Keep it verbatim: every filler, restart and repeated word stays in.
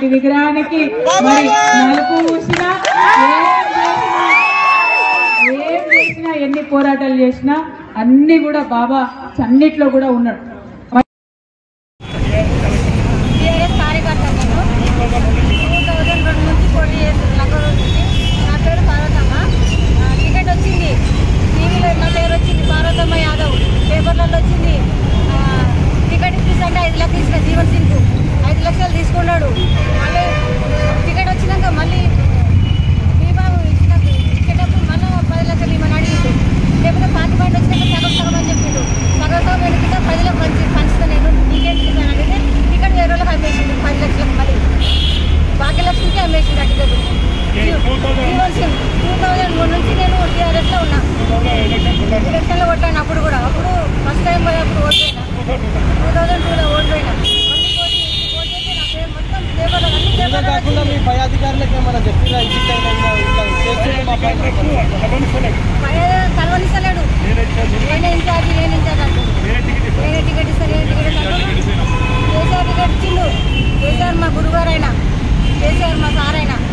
విగ్రహానికి మరి నలుపు పూసినా ఏం చేసినా ఎన్ని పోరాటాలు చేసినా అన్ని కూడా బాబా అన్నిట్లో కూడా ఉన్నాడు. నా పేరు పార్వతమ్మ. టికెట్ వచ్చింది, టీవీలో నా పేరు వచ్చింది పార్వతమ్మ యాదవ్, పేపర్లలో వచ్చింది. టికెట్ ఇప్పిస్తుంటే ఐదు లక్షలు ఇచ్చిన జీవన్ సింగ్ ఐదు లక్షలు తీసుకున్నాడు. మళ్ళీ టికెట్ వచ్చినాక మళ్ళీ బీమా ఇచ్చిన ఇచ్చేటప్పుడు మళ్ళీ పది లక్షలు ఇవ్వమని అడిగిండు. లేకపోతే పాతి పాయింట్ వచ్చినాక సగం సగం అని చెప్పిండు. సగం సగం వెనుక ప్రజలకు పంచి పంచుతా నేను టికెట్ ఇస్తాను అడిగితే టికెట్ వేరే వాళ్ళకి అమ్మేసిండు పది లక్షలకు. మళ్ళీ భాగ్యలక్ష్మికి అమ్మేసిండు ఆ ticket. Jeevan Singh two thousand మూడు నుంచి నేను టీఆర్ఎస్లో ఉన్నా. ఎలక్షన్లో ఓట్లాను అప్పుడు కూడా. అప్పుడు ఫస్ట్ టైం పోయినప్పుడు ఓడిపోయినా, టూ థౌజండ్ టూలో ఓడిపోయినా. మళ్ళీ ఓడి ఓడిపోతే నా పేరు మొత్తం పేపర్లో అన్ని పేపర్లో మీ పై అధికారులకు ఏమన్నా చెప్పినా పై కలవనిస్తలేడు. నేనే ఇన్ఛార్జ్ నేను ఇన్ఛార్జ్ అంటాడు. నేనే టికెట్ ఇస్తాను నేనే టికెట్ ఇస్తాను. కేసీఆర్ టికెట్ ఇచ్చిండు. కేసీఆర్ మా గురుగారు అయినా, కేసీఆర్ మా సార్ అయినా.